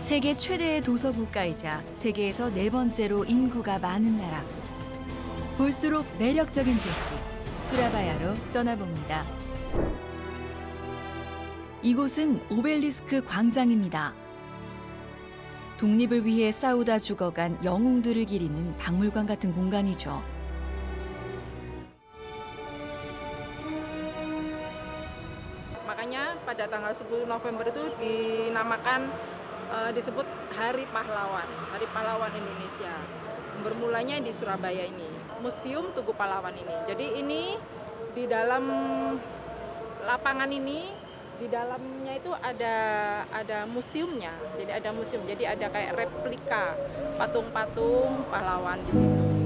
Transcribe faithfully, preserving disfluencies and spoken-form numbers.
세계 최대의 도서 국가이자 세계에서 네 번째로 인구가 많은 나라. 볼수록 매력적인 도시 수라바야로 떠나봅니다. 이곳은 오벨리스크 광장입니다. 독립을 위해 싸우다 죽어간 영웅들을 기리는 박물관 같은 공간이죠. Makanya pada tanggal sepuluh November itu dinamakan uh, disebut Hari Pahlawan, Hari Pahlawan Indonesia. Bermulanya di Surabaya ini, Museum Tugu Pahlawan ini. Jadi ini di dalam lapangan ini, di dalamnya itu ada ada museumnya. Jadi ada museum. Jadi ada kayak replika patung-patung pahlawan di situ.